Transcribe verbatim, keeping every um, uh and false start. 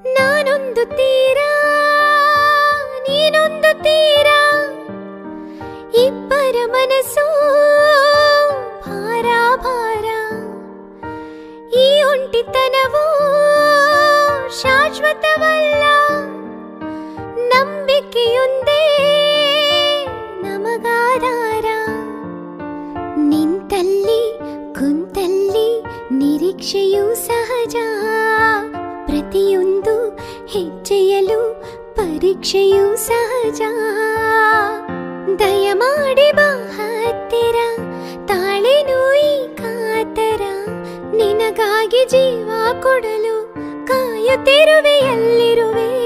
ನಾನೊಂದು ತೀರ ನೀನೊಂದು ತೀರ, ಇಬ್ಬರ ಮನಸ್ಸು ಭಾರ ಭಾರ. ಈ ಒಂಟಿತನವೂ ಶಾಶ್ವತವಲ್ಲ, ನಂಬಿಕೆಯೊಂದೇ ನಮಗಾಧಾರ. ನಿಂತಲ್ಲಿ ಕುಂತಲ್ಲಿ ನಿರೀಕ್ಷೆಯೂ ಸಹಜ, ಪ್ರತಿಯೊಂದು ಹೆಜ್ಜೆಯಲು ಪರೀಕ್ಷೆಯೂ ಸಹಜ. ದಯಮಾಡಿ ಬಾ ಹತ್ತಿರ, ತಾಳೆನು ಈ ಕಾತರ, ನಿನಗಾಗಿ ಜೀವ ಕೊಡಲು ಕಾಯುತ್ತಿರುವೆ, ಎಲ್ಲಿರುವೆ.